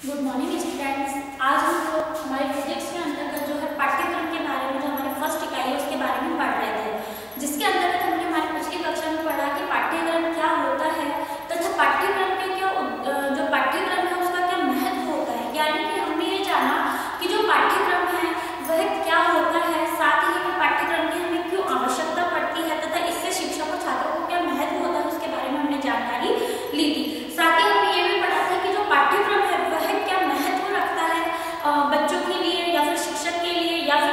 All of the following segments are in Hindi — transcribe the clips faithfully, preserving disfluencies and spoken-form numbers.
Good morning students. आज हम लोग हमारे फिजिक्स के अंतर्गत जो है पाठ्यक्रम के बारे में, जो हमारे फर्स्ट इकाई है उसके बारे में पढ़ रहे थे, जिसके अंतर्गत हमने हमारी पिछली कक्षा में पढ़ा कि पाठ्यक्रम क्या होता है तथा पाठ्यक्रम के क्या जो पाठ्यक्रम है उसका क्या महत्व होता है। यानी कि हमने ये जाना कि जो पाठ्यक्रम है वह क्या होता है, साथ ही में पाठ्यक्रम की हमें क्यों आवश्यकता पड़ती है तथा इससे शिक्षक और छात्रों को क्या महत्व होता है उसके बारे में हमने जानकारी ली थी। साथ ही हमने ये भी पढ़ा था कि जो पाठ्यक्रम है वह क्या महत्व रखता है बच्चों के लिए या फिर शिक्षक के लिए या फिर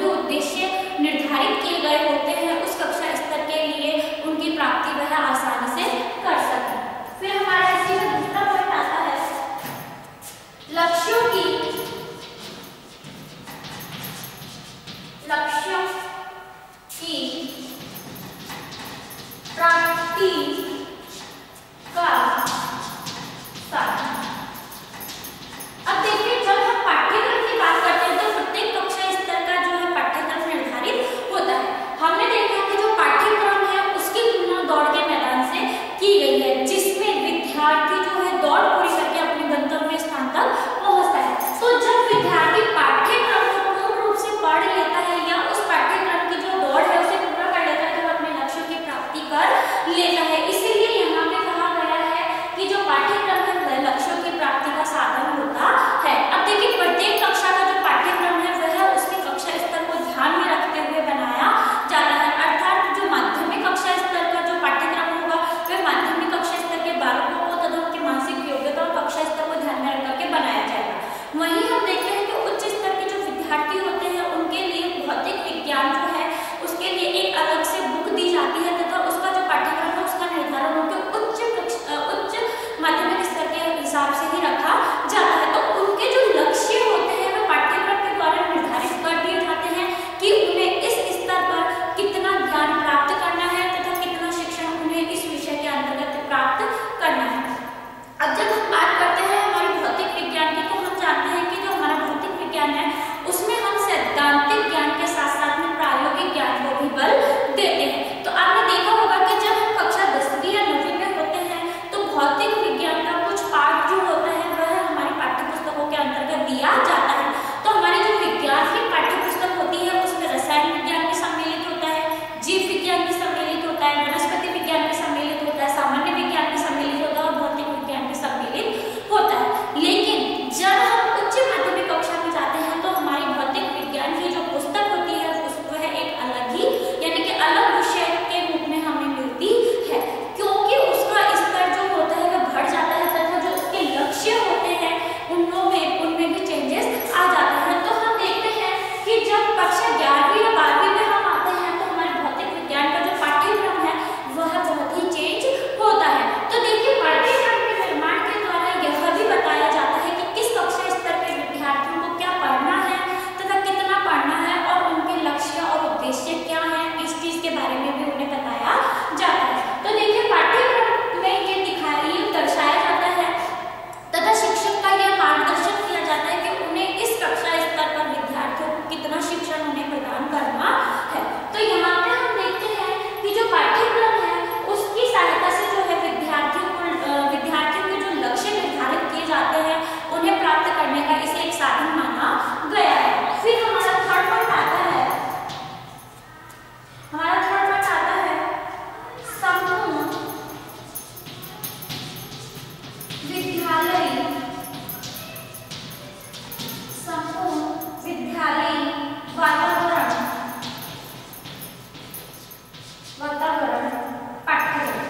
भी उद्देश्य निर्धारित किए गए होते हैं उस कक्षा स्तर के लिए उनकी प्राप्ति वह आसानी से कर सके। फिर हमारा इसी में दूसरा पॉइंट आता है लक्ष्यों की लक्ष्यों की प्राप्ति का साधन। अब देखिए जब हम पाठ्यक्रम की बात करते हैं तो प्रत्येक कक्षा स्तर का जो है पाठ्यक्रम निर्धारित होता है। हमने देखा कि जो पाठ्यक्रम है उसकी तुलना दौड़ के मैदान से की गई है, जिसमें विद्यार्थी जो है दौड़ पूरी करके अपने गंतव्य स्थान तक पहुंचता है। तो जब विद्यार्थी पाठ्यक्रम को पूर्ण रूप से पढ़ लेता है या उस पाठ्यक्रम की जो दौड़ है उसे पूरा कर लेता है तो वह अपने लक्ष्य की प्राप्ति कर लेता है। इसीलिए यहाँ पे कहा गया है कि जो पाठ्यक्रम है वह लक्ष्यों की प्राप्ति का साधन होता है। अब देखिए प्रत्येक कक्षा का जो पाठ्यक्रम है वह उसके कक्षा स्तर को ध्यान में रखते हुए बनाया जाता है, अर्थात जो माध्यमिक कक्षा स्तर का जो पाठ्यक्रम होगा वह माध्यमिक कक्षा स्तर के बालकों को तथा उनकी मानसिक योग्यता और कक्षा स्तर को ध्यान में रख करके बनाया जाएगा। वहीं हम देखते हैं कि उच्च स्तर के जो विद्यार्थी होते हैं उनके लिए भौतिक विज्ञान जो है उसके लिए एक अलग से बुक दी जाती है तथा उसका जो पाठ्यक्रम है उसका निर्धारण उनके उच्च उच्च माध्यमिक स्तर के हिसाब से ही रखा जाता है। तो उनके जो लक्ष्य होते हैं वह पाठ्यक्रम के द्वारा निर्धारित कर दिए जाते हैं कि उन्हें इस स्तर पर कितना ज्ञान प्राप्त करना है तथा कितना शिक्षण उन्हें इस विषय के अंतर्गत प्राप्त करना है। अब जब हम बात करते हैं हमारे भौतिक विज्ञान की तो हम जानते हैं कि जो हमारा भौतिक विज्ञान है उसमें हम सैद्धांतिक ज्ञान के साथ साथ में प्रायोगिक ज्ञान को भी बल देते हैं। तो आपने देखा होगा कि जब हम कक्षा दसवीं या नौवीं में होते हैं तो भौतिक विज्ञान का कुछ पाठ जो होता है वह हमारी पाठ्य पुस्तकों के अंतर्गत दिया जाता है। तो हमारी जो विज्ञान की पाठ्य पुस्तक होती है उसमें रसायन विज्ञान भी सम्मिलित होता है, जीव विज्ञान भी सम्मिलित होता है, वनस्पति विज्ञान भी सम्मिलित होता है, सामान्य विज्ञान भी सम्मिलित होता है और भौतिक विज्ञान भी सम्मिलित होता है। लेकिन जब हम उच्च माध्यमिक कक्षा में जाते हैं तो हमारी भौतिक विज्ञान की जो पुस्तक होती है उसको है एक अलग ही यानी कि अलग विषय के रूप में हमें मिलती है, क्योंकि उसका स्तर जो होता है वह बढ़ जाता है तथा जो उसके लक्ष्य होते हैं उनमें उनमें भी चेंजेस आ जाते हैं। तो हम देखते हैं कि जब कक्षा ग्यारहवीं या बारहवीं में हम आते हैं तो हमारे भौतिक विज्ञान का जो पाठ्यक्रम है वह बहुत ही चेंज होता है। तो देखिए पाठ्यक्रम के निर्माण के द्वारा यह भी बताया जाता है कि किस कक्षा स्तर के विद्यार्थियों को क्या पढ़ना है तथा कितना पढ़ना है और उनके लक्ष्य और उद्देश्य क्या है, इस चीज के बारे में भी उन्हें बताया जाता है। तो देखिए पाठ्यक्रम में ये दिखाई दर्शाया जाता है तथा शिक्षक का यह मार्गदर्शन किया जाता है कि उन्हें इस कक्षा स्तर पर विद्यार्थियों को कितना शिक्षण उन्हें प्रदान करना है। तो यहाँ पे हम देखते हैं कि जो पाठ्यक्रम है उसकी सहायता से जो है विद्यार्थियों को विद्यार्थियों के जो लक्ष्य निर्धारित किए जाते हैं उन्हें प्राप्त करने का इसे एक साधन माना गया है। फिर हमारा थर्ड पॉइंट आता है हमारा थर्ड पॉइंट आता है संपूर्ण विद्यालय संपूर्ण विद्यालय वातावरण वातावरण पाठ्यक्रम।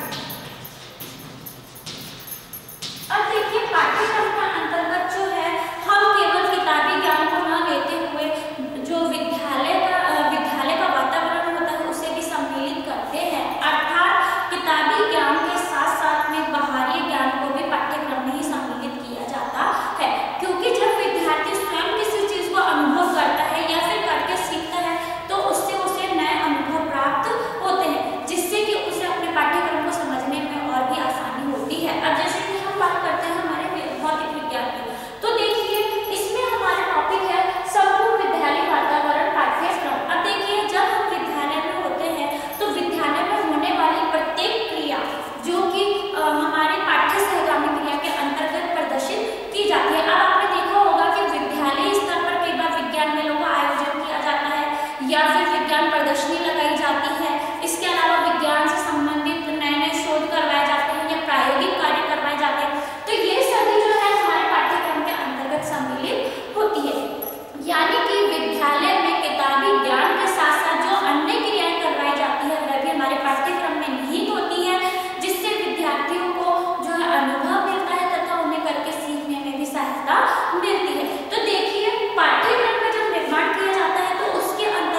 अब देखिए पाठ्यक्रम का अंतर्गत जो है हम केवल किताबी ज्ञान को न लेते हुए जो विद्यालय का विद्यालय का वातावरण होता है उसे भी सम्मिलित करते हैं, अर्थात किताबी ज्ञान के साथ साथ में बाहरी ज्ञान को भी पाठ्यक्रम में ही सम्मिलित किया जाता है। क्योंकि जब विद्यार्थी स्वयं किसी चीज को अनुभव करता है या फिर करके सीखता है तो उससे उसे नए अनुभव प्राप्त होते हैं, जिससे कि उसे अपने पाठ्यक्रम को समझने में और भी आसानी होती है। अब जैसे कि हम बात करते हैं हमारे भौतिक विज्ञान की, तो देखिए इसमें हमारा टॉपिक है संपूर्ण विद्यालय वातावरण पाठ्यक्रम। अब देखिए जब हम विद्यालय में होते हैं तो विद्यालय में होने वाली प्रत्येक क्रिया जो कि हमारे पाठ्य सहगामी क्रिया के अंतर्गत प्रदर्शित की जाती है। अब आपने देखा होगा कि विद्यालय स्तर पर कई बार विज्ञान मेलों का आयोजन किया जाता है या फिर विज्ञान प्रदर्शनी लगाई जाती है। इसके अलावा विज्ञान से संबंधित नए नए शोध करवाए जाते हैं या प्रायोगिक कार्य करवाए जाते हैं। तो ये सभी जो है हमारे पाठ्यक्रम के अंतर्गत सम्मिलित होती है, यानी कि विद्यालय में किताबी ज्ञान के साथ साथ जो अन्य क्रियाएं करवाई जाती है वह भी हमारे पाठ्यक्रम में निहित होती है, जिससे विद्यार्थियों को जो है अनुभव मिलता है तथा उन्हें करके सीखने में भी सहायता मिलती है। तो देखिए पाठ्यक्रम का जब निर्माण किया जाता है तो उसके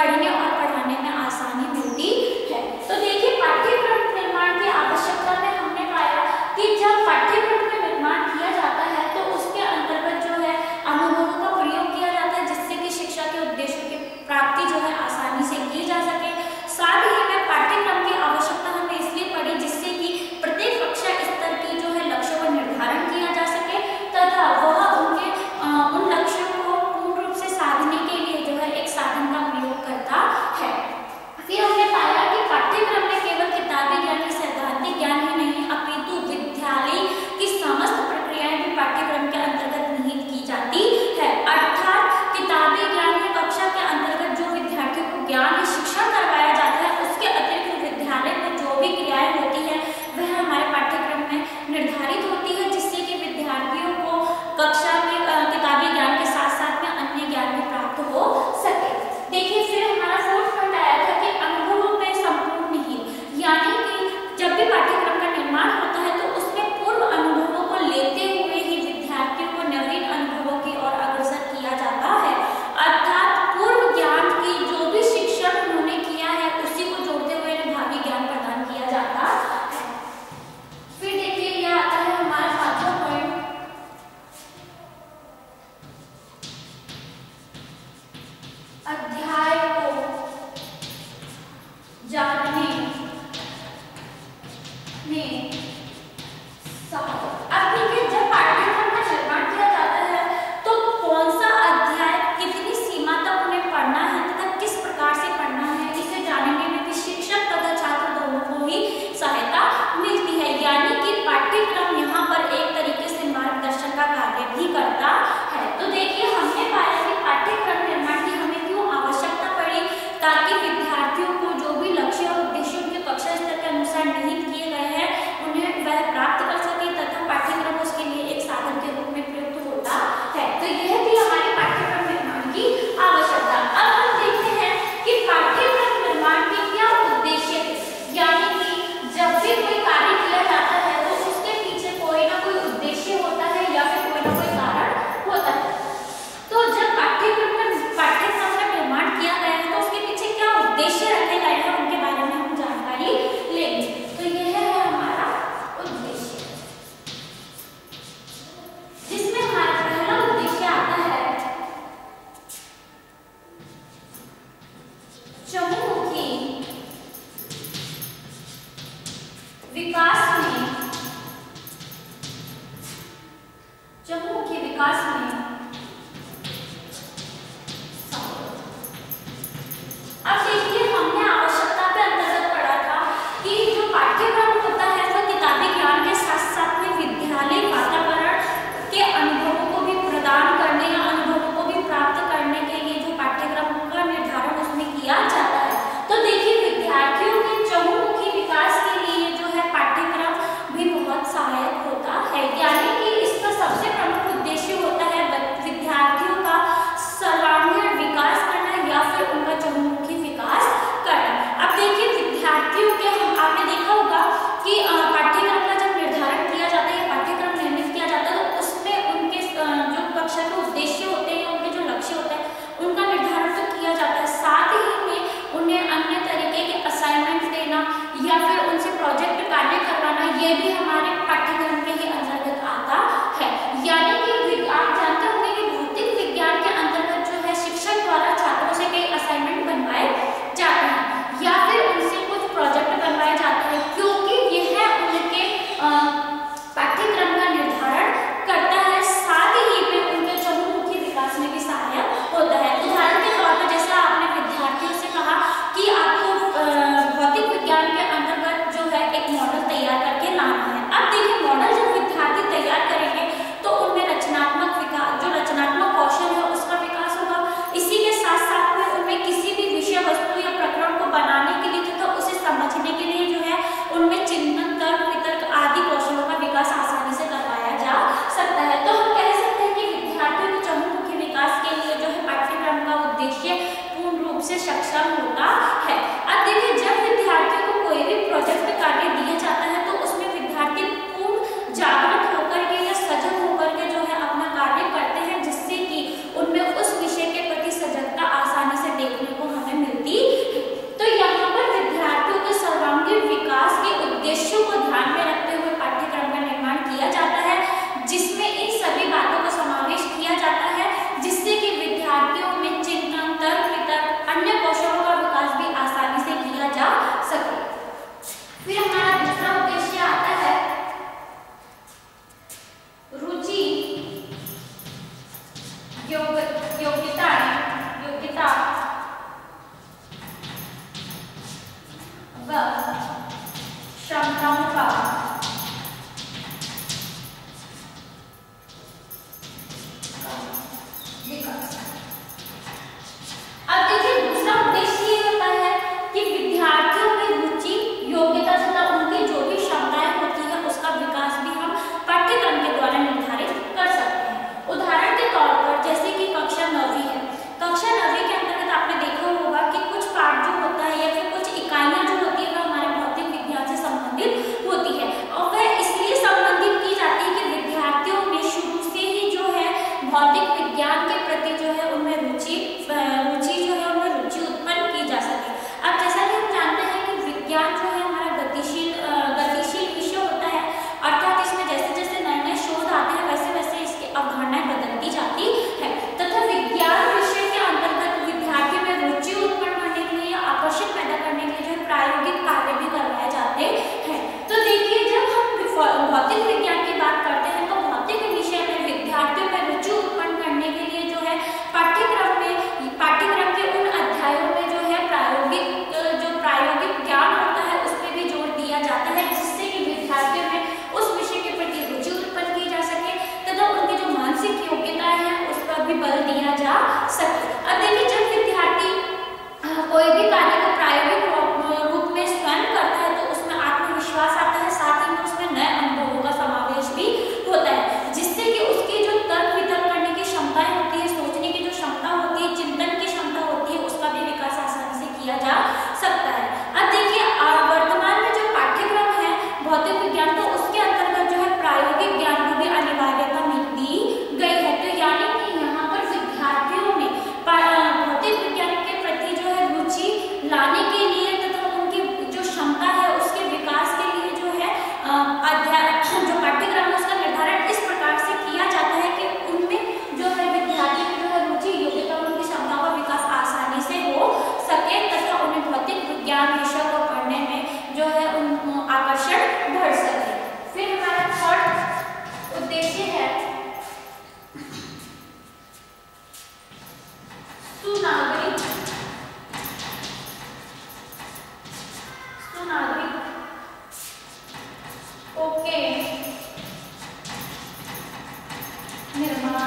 पढ़ने और पढ़ाने में आसानी मिलती है। तो देखिए पाठ्यक्रम निर्माण की आवश्यकता में हमने पाया कि जब पाठ्यक्रम का निर्माण किया जाता है तो उसके अंतर्गत जो है अनुभवों का प्रयोग किया जाता है, जिससे कि शिक्षा के उद्देश्यों की प्राप्ति जो है आसानी से की जा सके। साथ ही में पाठ्यक्रम की आवश्यकता हमने इसलिए पढ़ी जिससे कि प्रत्येक कक्षा स्तर की जो है लक्ष्यों का निर्धारण किया जा सके तथा वह उनके उन लक्ष्यों को पूर्ण रूप से साधने के लिए जो है एक साधन का प्रयोग करता है। फिर हमने पाया कि पाठ्यक्रम में केवल किताबी ज्ञान या सैद्धांतिक ज्ञान ही नहीं अपितु विद्यालय की समस्त प्रक्रियाएं भी पाठ्यक्रम के अंतर्गत निहित की जाती है। अर्थात किताबी ज्ञान की कक्षा के अंतर्गत जो विद्यार्थियों को ज्ञान या शिक्षण करवाया जाता है उसके अतिरिक्त विद्यालय में जो भी क्रियाएं होती है वह हमारे पाठ्यक्रम में निर्धारित होती है, जिससे कि विद्यार्थियों को कक्षा में किताबी ज्ञान के साथ साथ में अन्य ज्ञान भी प्राप्त हो सके। देखिए फिर हमारा फोर्थ पॉइंट आया था कि अनुभवों में संपूर्ण निहित, यानी कि जब भी पाठ्यक्रम का निर्माण होता है तो उसमें पूर्व अनुभवों को लेते हुए ही विद्यार्थियों को नवीन अनुभवों की ओर अग्रसर किया जाता है। अर्थात पूर्व ज्ञान की जो भी शिक्षण उन्होंने किया है उसी को जोड़ते हुए भावी ज्ञान प्रदान किया जाता है। फिर देखिए यह आता है हमारा पांचवा पॉइंट, अध्याय को जानने में सहायता। अब देखिए जब पाठ्यक्रम का निर्माण किया जाता है तो कौन सा अध्याय कितनी सीमा तक उन्हें पढ़ना है तथा किस प्रकार से पढ़ना है इसे जानने में भी शिक्षक तथा छात्र दोनों को ही सहायता मिलती है। यानी कि पाठ्यक्रम यहाँ पर एक तरीके से मार्गदर्शन का कार्य भी करता है। तो देखिए हमने पाया कि पाठ्यक्रम निर्माण की हमें क्यों आवश्यकता सुनागरिक सुनागरिक ओके निर्माण।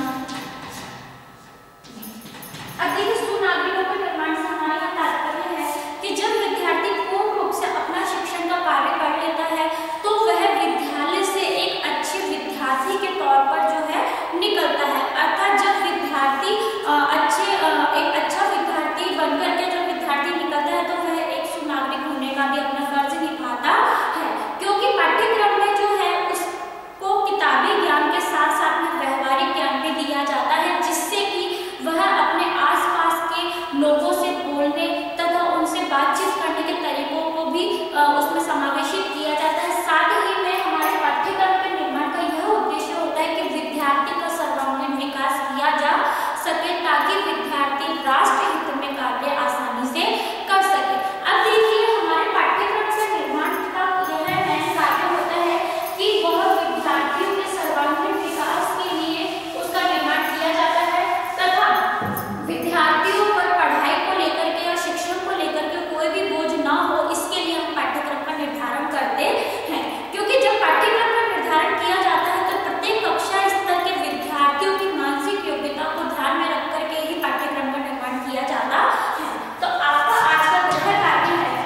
अब देखिए सुनागरिकों के निर्माण से हमारा यह तात्पर्य है कि जब विद्यार्थी पूर्ण रूप से अपना शिक्षण का कार्य कर लेता है तो वह विद्यालय से एक अच्छे विद्यार्थी के तौर पर जो है निकलता है। अर्थात जब विद्यार्थी अच्छे एक अच्छा विद्यार्थी बनकर के जब विद्यार्थी निकलता है तो वह एक सुनागरिक होने का भी अपना फर्ज निभाता है, क्योंकि पाठ्यक्रम में जो है उसको किताबी ज्ञान के साथ साथ में व्यवहारिक ज्ञान भी दिया जाता है, जिससे कि वह अपने आसपास के लोगों से बोलने तथा उनसे बातचीत करने के तरीकों को भी उसमें समावेशित किया जाता है। साथ ही में हमारे पाठ्यक्रम के निर्माण का यह उद्देश्य होता है कि विद्यार्थी का सर्वांगीण विकास किया जा सके ताकि विद्यार्थी राष्ट्र हित में कार्य आसानी से कर सके। अब देखिए हमारे पाठ्यक्रम के निर्माण का यह मेन कार्य होता है कि वह विद्यार्थियों के सर्वांगीण विकास के लिए उसका निर्माण किया जाता है तथा विद्यार्थियों पर पढ़ाई को लेकर के या शिक्षण को लेकर के कोई भी बोझ ना हो, इसके लिए हम पाठ्यक्रम का निर्धारण करते हैं। क्योंकि जब पाठ्यक्रम का निर्धारण किया जाता है तो प्रत्येक कक्षा स्तर के विद्यार्थियों की मानसिक योग्यता को ध्यान में रख करके ही पाठ्यक्रम का निर्माण किया जाता है। तो आपका आज का गृह कार्य है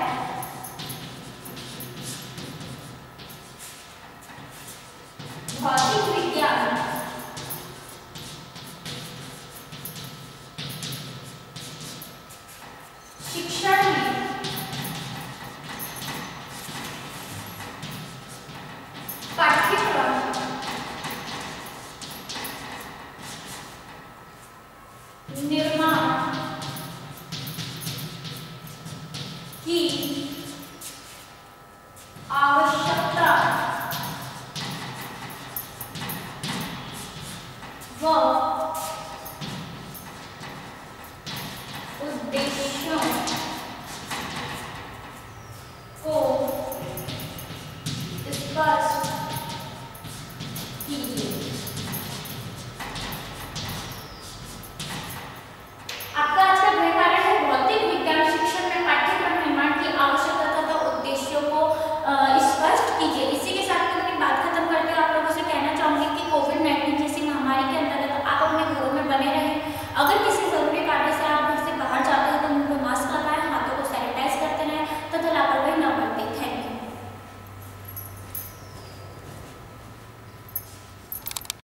भौतिक विज्ञान शिक्षण में पाठ्यक्रम निर्माण की आवश्यकता व उद्देश्यों